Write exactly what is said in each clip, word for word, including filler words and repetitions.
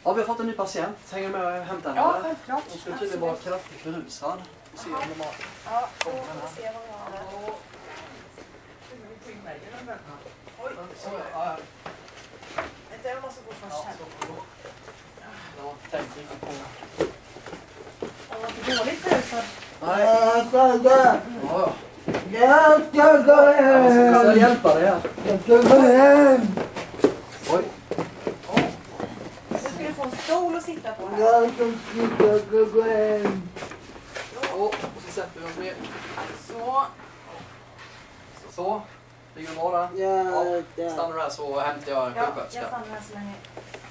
Ja, vi har fått en ny patient. Hänger med och hämtar henne? Ja, självklart. Hon skulle tydligen vara kraftigt berusad. Vi ser om de har... Ja, då får vi se vad jag har. Oj, oj, oj. Vänta, jag måste gå först här. Ja, tänk inte på... Jag var inte dåligt berusad. Nej. Jag ska gå hem. Ja, Jag ska gå jag ska hem. hjälpa dig här. Jag ska gå hem. Oj. Nu ska du få en stol att sitta på här. Jag ska gå hem. Och så sätter vi oss ner. Så. Så. Ligger du bra där? Ja, Ja. Stannar du här så hämtar jag en Ja, jag sjuksköterska. stannar här så länge.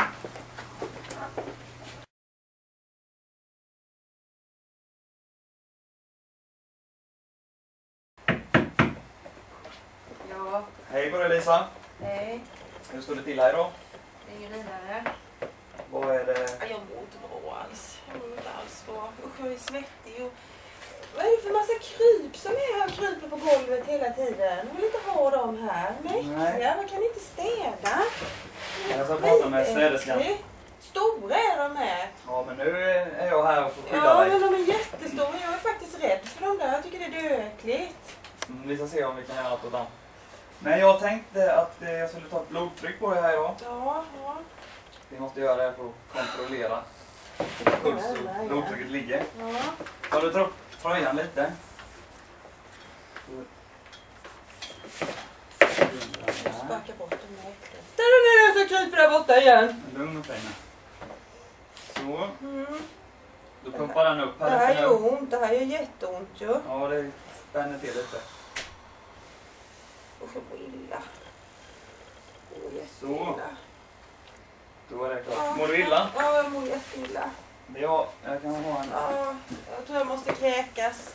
Ja, Hej på dig Lisa. hej. Hur står det till här idag? Ingen vidare. Vad är det? Ja, jag mår inte bra alls. Jag mår inte alls bra. Usch, jag är svettig och... Vad är det för massa kryp som är här och kryper på golvet hela tiden? Jag vill inte ha dem här. Mäktiga, man kan inte städa. Jag ska prata med städerskan. Äckligt. Stora är de här. Ja, men nu är jag här och får skydda Ja, dig. men de är jättestora. Jag är faktiskt rädd för dem där. Jag tycker det är dökligt. Mm, vi ska se om vi kan göra något åt dem. Men jag tänkte att eh, jag skulle ta ett blodtryck på dig här idag. Ja, ja. Vi måste göra det för att kontrollera hur puls och blodtrycket ligger. Ja. Tar du dra upp tröjan lite? Jag sparkar bort dem där äckligt. Där är nu så kryper där borta igen. Lugn och fin. Så, Mm. då pumpar den upp Det här här lite gör nu. ont. Det här gör jätteont ju. Ja, det spänner till lite. Usch, jag mår illa. Jag mår Så. jätteilla. Då är det klart. Mår du illa? Ja, jag mår jätteilla. Ja, jag kan ha en. Ja, jag tror jag måste kräkas.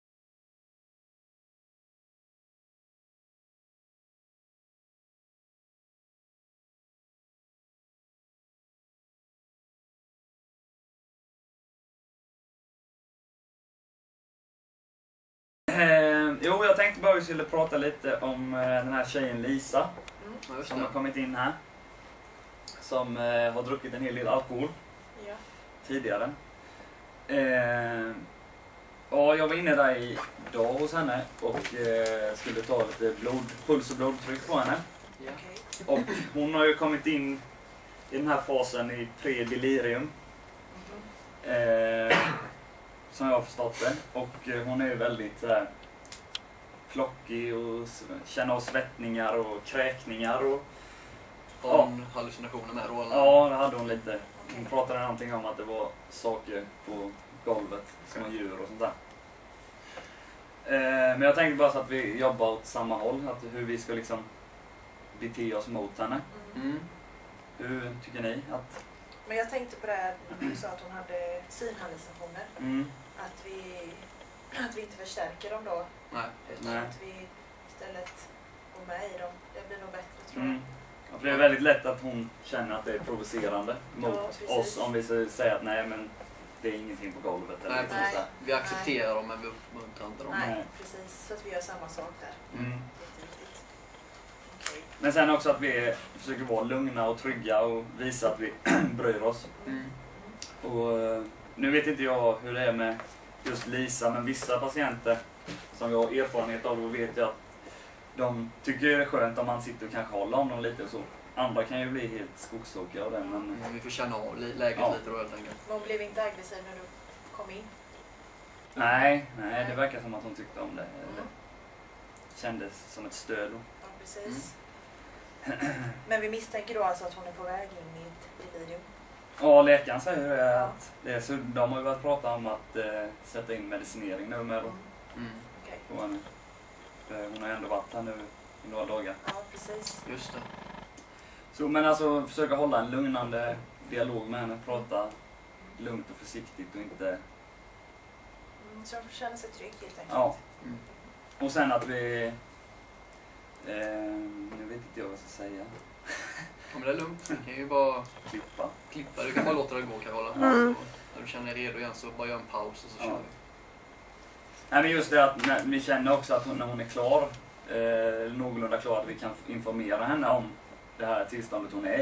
Eh, jo, jag tänkte bara att vi skulle prata lite om eh, den här tjejen Lisa Ja, just som det. har kommit in här. Som eh, har druckit en hel del alkohol Ja. tidigare. Eh, ja, jag var inne där idag hos henne och eh, skulle ta lite blod, puls och blodtryck på henne. Ja. Okej. Och hon har ju kommit in i den här fasen i pre-delirium. Eh, som jag har förstått det. Och eh, hon är ju väldigt så här flockig och s- känner av svettningar och kräkningar. Och, Har hon hallucinationer med då? Eller? ja, det hade hon lite. Hon pratade någonting om att det var saker på golvet, som djur och sånt där. Eh, men jag tänkte bara så att vi jobbar åt samma håll, att hur vi ska liksom bete oss mot henne. Mm. Hur tycker ni att... Men jag tänkte på det här när du sa att hon hade synhallucinationer. Mm, Att vi, att vi inte förstärker dem då. Nej. Utan Nej. att vi istället går med i dem. Det blir nog bättre tror jag. mm. Ja, för det är väldigt lätt att hon känner att det är provocerande mot Ja, precis. oss om vi säger att nej, men det är ingenting på golvet. Eller Nej, liksom Nej. så här. Vi accepterar dem men vi uppmuntrar inte dem. Nej, Nej. precis. Så att vi gör samma sak där. Mm. Jätteviktigt. Okej. Men sen också att vi försöker vara lugna och trygga och visa att vi bryr oss. Mm. Och eh, nu vet inte jag hur det är med just Lisa, men vissa patienter som jag har erfarenhet av, då vet jag att de tycker det är skönt om man sitter och kanske håller om dem lite och så. Andra kan ju bli helt skogstokiga av det, men Mm, vi får känna av li- läget Ja. lite då helt enkelt. Men hon blev inte aggressiv när du kom in? nej, nej, det verkar som att hon tyckte om det. Eller Mm. kändes som ett stöd. då. Ja, precis. Men vi misstänker då alltså att hon är på väg in i ett delirium? Ja, läkaren säger det. Ja. Att det är så, de har ju börjat prata om att eh, sätta in medicinering nu med då, Mm. Okej. på henne. För hon har ändå varit här nu i några dagar. Ja, precis. Just det. Så, men alltså försöka hålla en lugnande dialog med henne, prata lugnt och försiktigt och inte... Mm, så hon får känna sig trygg helt enkelt. Ja. Mm. Och sen att vi... Eh, nu vet inte jag vad jag ska säga. Ja, men det är lugnt. Vi kan ju bara Klippa. klippa. Du kan bara låta det gå, Carola. Mm. Så, när du känner dig redo igen så bara gör en paus och så Ja. kör vi. Nej, men just det att när, vi känner också att hon, när hon är klar, eh, någorlunda klar, att vi kan informera henne om det här tillståndet hon är i.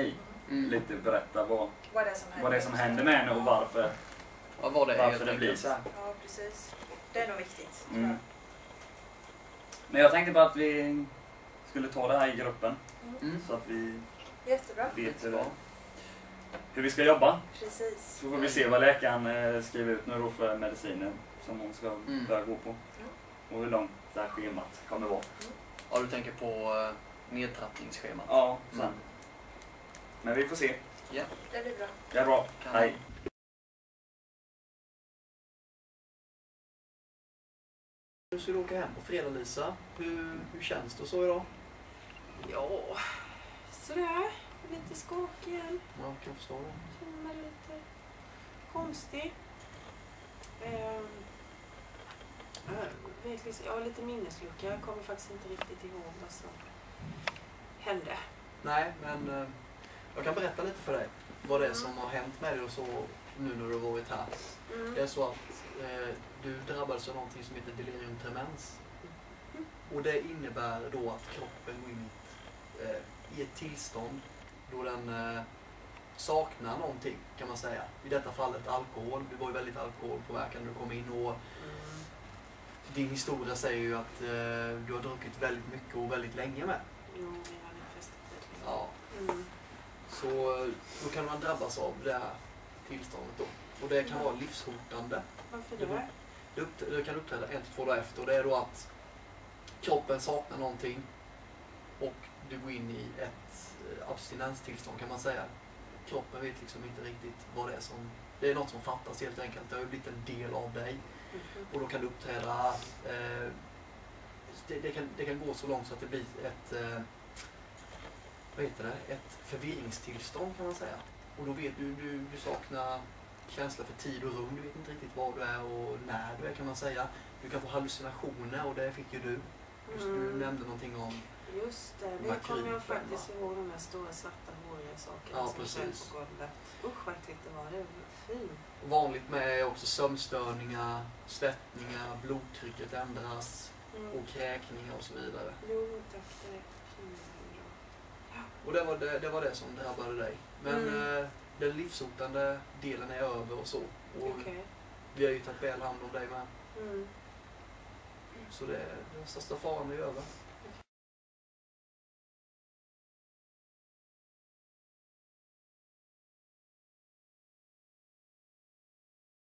Mm. lite berätta vad, Vad det är som händer. vad det är som händer med henne och varför, Ja, vad det är varför helt det enkelt. blir så här. Ja, precis. Det är nog viktigt. Mm. Men jag tänkte bara att vi skulle ta det här i gruppen Mm. så att vi Jättebra. vet hur, det, hur vi ska jobba. Precis. Så får vi se vad läkaren eh, skriver ut nu då för mediciner som hon ska Mm. börja gå på. Och hur långt det här schemat kommer vara. Ja, du tänker på uh, nedtrappningsschemat. Ja, sen. Mm. Men vi får se. Det blir bra. Det är bra. Kan- Hej. Du skulle åka hem på fredag, Lisa. Hur, hur känns det så idag? Ja, sådär. Lite skakig igen. Ja, jag kan förstå det. Känner mig lite konstig. Ehm, jag vet liksom, jag har lite minneslucka. Jag kommer faktiskt inte riktigt ihåg vad som hände. Nej, men eh, jag kan berätta lite för dig vad det är som har hänt med dig och så nu när du har varit här. Mm. Det är så att eh, du drabbades av någonting som heter delirium tremens. Och det innebär då att kroppen går in eh, i ett tillstånd då den eh, saknar någonting, kan man säga. I detta fallet alkohol. Du var ju väldigt alkoholpåverkad när du kom in och Mm. din historia säger ju att eh, du har druckit väldigt mycket och väldigt länge med. Jo, vi har nog festat lite. Ja. Mm. Så eh, då kan man drabbas av det här tillståndet då. Och det kan vara livshotande. Varför Det, då? det, upp, det kan uppträda en till två dagar efter och det är då att kroppen saknar någonting och du går in i ett eh, abstinenstillstånd, kan man säga. Kroppen vet liksom inte riktigt vad det är som... Det är något som fattas helt enkelt. Det har ju blivit en del av dig. Mhm. Och då kan det uppträda... Eh, det, det, kan, det kan gå så långt så att det blir ett... Eh, vad heter det? Ett förvirringstillstånd, kan man säga. Och då vet du, du, du saknar känsla för tid och rum. Du vet inte riktigt var du är och när du är, kan man säga. Du kan få hallucinationer och det fick ju du. Just, du Mm. nämnde någonting om... Just det, det Makrypen, kommer jag va? faktiskt ihåg, de här stora svarta håriga sakerna Ja, som precis. föll på golvet. Usch vad äckligt det var, det var fint. Vanligt med är också sömnstörningar, svettningar, blodtrycket ändras Mm. och kräkningar och så vidare. Jo tack, det känner jag bra. Och det var det, det var det som drabbade dig. Men Mm. eh, den livshotande delen är över och så. Och Okej. vi har ju tagit väl hand om dig med. Mm. Så det, den största faran är över.